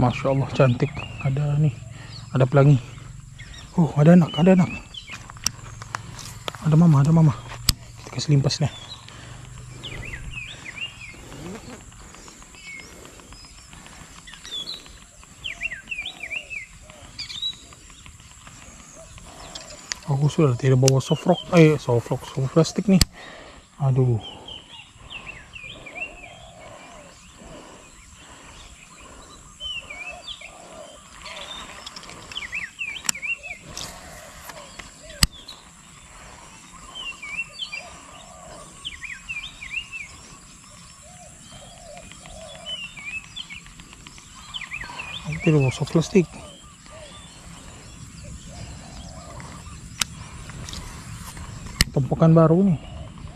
Masya Allah cantik. Ada nih, ada pelangi. Oh, ada anak, ada anak. Ada mama, ada mama. Kita kasih limpasnya. Aku sudah tidak bawa soft plastik nih. Aduh. Aku tidak bawa soft plastik. Tumpukan baru nih.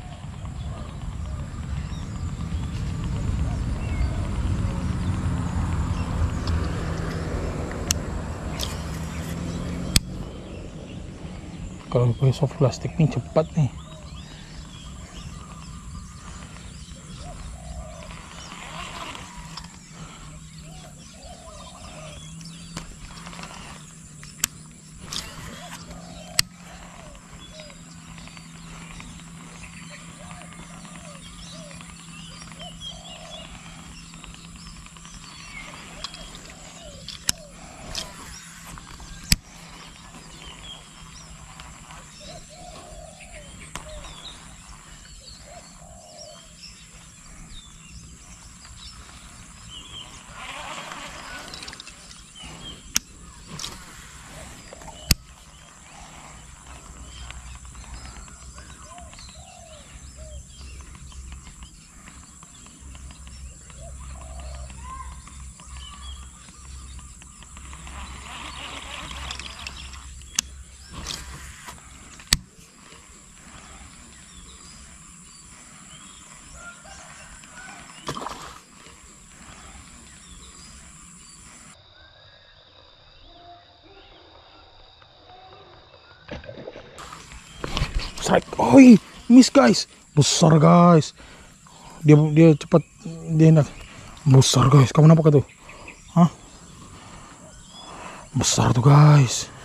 Kalau pakai soft plastik nih cepat nih. Strike. Oi, miss guys. Besar guys. Dia cepat, dia enak. Besar guys. Kamu nampak tuh? Hah? Besar tuh guys.